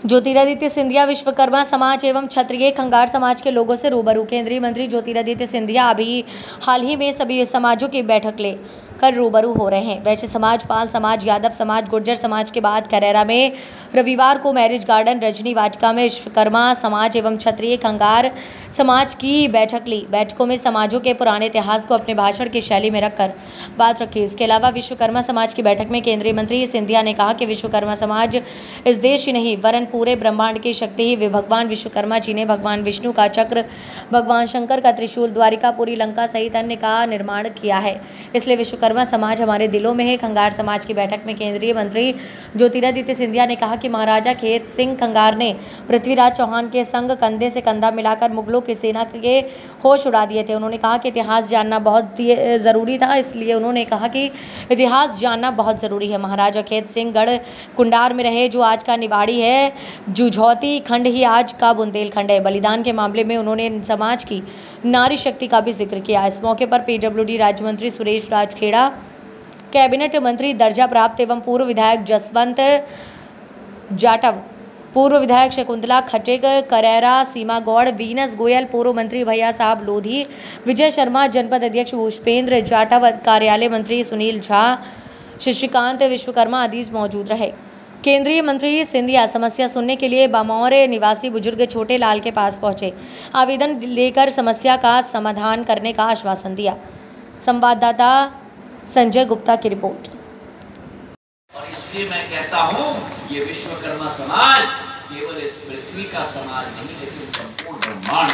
ज्योतिरादित्य सिंधिया विश्वकर्मा समाज एवं क्षत्रिय खंगार समाज के लोगों से रूबरू। केंद्रीय मंत्री ज्योतिरादित्य सिंधिया अभी हाल ही में सभी समाजों की बैठक ले कर रूबरू हो रहे हैं। वैश्य समाज, पाल समाज, यादव समाज, गुर्जर समाज के बाद करेरा में रविवार को मैरिज गार्डन रजनी वाटिका में विश्वकर्मा समाज एवं क्षत्रिय खंगार समाज की बैठक ली। बैठकों में समाजों के पुराने इतिहास को अपने भाषण की शैली में रखकर बात रखी। इसके अलावा विश्वकर्मा समाज की बैठक में केंद्रीय मंत्री सिंधिया ने कहा कि विश्वकर्मा समाज इस देश ही नहीं वरन पूरे ब्रह्मांड की शक्ति ही भगवान विश्वकर्मा जी ने भगवान विष्णु का चक्र, भगवान शंकर का त्रिशूल, द्वारिकापुरी, लंका सहित अन्य का निर्माण किया है। इसलिए विश्वकर्मा समाज हमारे दिलों में है। खंगार समाज की बैठक में केंद्रीय मंत्री ज्योतिरादित्य सिंधिया ने कहा कि महाराजा खेत सिंह खंगार ने पृथ्वीराज चौहान के संग कंधे से कंधा मिलाकर मुगलों की सेना के होश उड़ा दिए थे। उन्होंने कहा कि इतिहास जानना बहुत ज़रूरी था, इसलिए उन्होंने कहा कि इतिहास जानना बहुत ज़रूरी है। महाराजा खेत सिंह गढ़ कुंडार में रहे, जो आज का निवाड़ी है। जुझौती खंड ही आज का बुंदेलखंड है। बलिदान के मामले में उन्होंने समाज की नारी शक्ति का भी जिक्र किया। इस मौके पर पीडब्ल्यूडी राज्य मंत्री सुरेश राजखेड़ा, कैबिनेट मंत्री दर्जा प्राप्त एवं पूर्व विधायक जसवंत जाटव, पूर्व विधायक शकुंतला खटेक, करेरा सीमा गौड़, वीनस गोयल, पूर्व मंत्री भैया साहब लोधी, विजय शर्मा, जनपद अध्यक्ष पुष्पेंद्र जाटव, कार्यालय मंत्री सुनील झा, शशिकांत विश्वकर्मा आदि मौजूद रहे। केंद्रीय मंत्री सिंधिया समस्या सुनने के लिए बामौर निवासी बुजुर्ग छोटे लाल के पास पहुंचे। आवेदन लेकर समस्या का समाधान करने का आश्वासन दिया। संवाददाता संजय गुप्ता की रिपोर्ट। और इसलिए मैं कहता हूं, ये विश्वकर्मा समाज केवल इस पृथ्वी का समाज नहीं, लेकिन संपूर्ण ब्रह्मांड।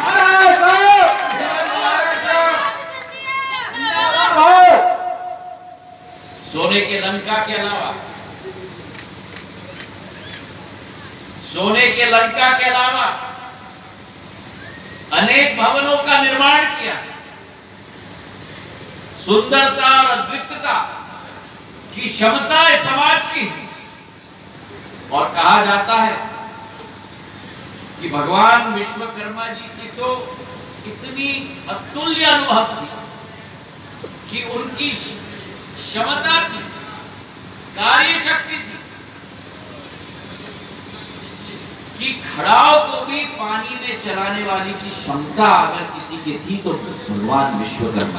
सोने के लंका के अलावा, सोने के लंका के अलावा अनेक भवनों का निर्माण किया। सुंदरता और अद्वितीयता की क्षमता है समाज की। और कहा जाता है कि भगवान विश्वकर्मा जी की तो इतनी अतुल्य अनुभव थी कि उनकी क्षमता थी, कार्य शक्ति थी कि खड़ाव को भी पानी में चलाने वाली की क्षमता अगर किसी की थी तो भगवान विश्वकर्मा।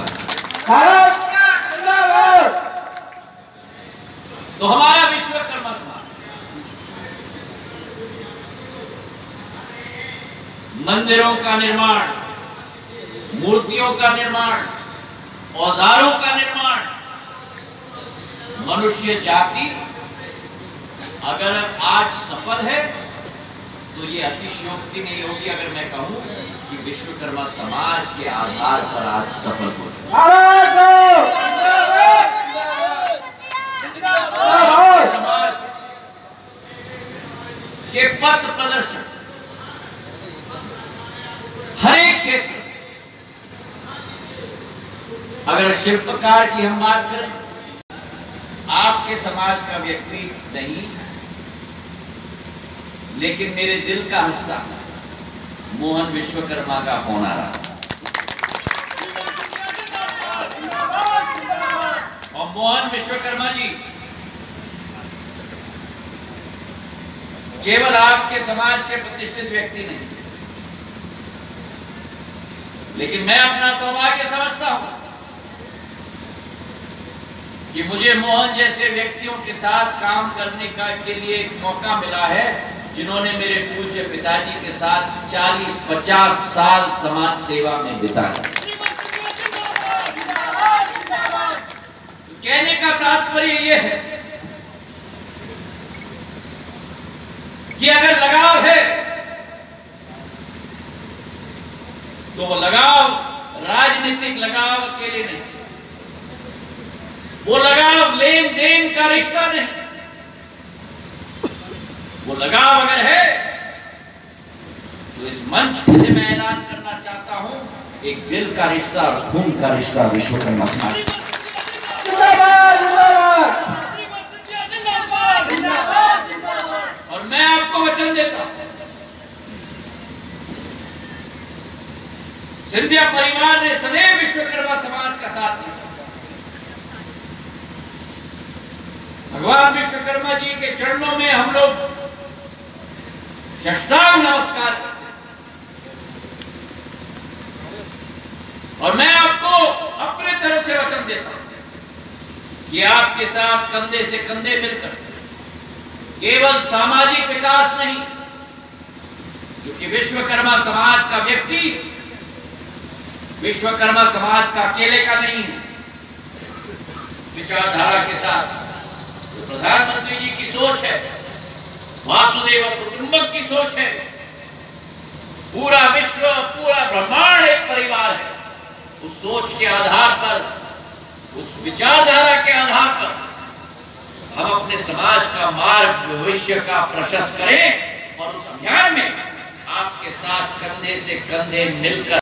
तो हमारा विश्वकर्मा समाज मंदिरों का निर्माण, मूर्तियों का निर्माण, औजारों का निर्माण, मनुष्य जाति अगर आज सफल है तो ये अतिशयोक्ति नहीं होगी अगर मैं कहूं कि विश्वकर्मा समाज के आधार पर आज सफल हो चुका समाज के पथ प्रदर्शन हर एक क्षेत्र। अगर शिल्पकार की हम बात करें, आपके समाज का व्यक्ति नहीं, लेकिन मेरे दिल का हिस्सा मोहन विश्वकर्मा का होना रहा। और मोहन विश्वकर्मा जी केवल आपके समाज के प्रतिष्ठित व्यक्ति नहीं, लेकिन मैं अपना सौभाग्य समझता हूं कि मुझे मोहन जैसे व्यक्तियों के साथ काम करने का के लिए एक मौका मिला है, जिन्होंने मेरे पूज्य पिताजी के साथ 40-50 साल समाज सेवा में बिताया। तो कहने का तात्पर्य यह है कि अगर लगाव है तो वो लगाव राजनीतिक लगाव अकेले नहीं, वो लगाव लेन देन का रिश्ता नहीं, वो लगाव अगर है तो इस मंच पे मैं ऐलान करना चाहता हूं, एक दिल का रिश्ता और खून का रिश्ता विश्वकर्मा समाज। और मैं आपको वचन देता हूं, सिंधिया परिवार ने सदैव विश्वकर्मा समाज का साथ दिया। भगवान विश्वकर्मा जी के चरणों में हम लोग साष्टांग नमस्कार करते हैं। और मैं आपको अपने तरफ से वचन देता हूं कि आपके साथ कंधे से कंधे मिलकर केवल सामाजिक विकास नहीं, क्योंकि विश्वकर्मा समाज का व्यक्ति विश्वकर्मा समाज का अकेले का नहीं है। विचारधारा के साथ तो प्रधानमंत्री जी की सोच है, वासुदेव कुटुंबक की सोच है, पूरा विश्व पूरा ब्रह्मांड एक परिवार है। उस सोच के आधार पर, उस विचारधारा के आधार पर हम अपने समाज का मार्ग भविष्य का प्रशस्त करें और उस अभियान में आपके साथ कंधे से कंधे मिलकर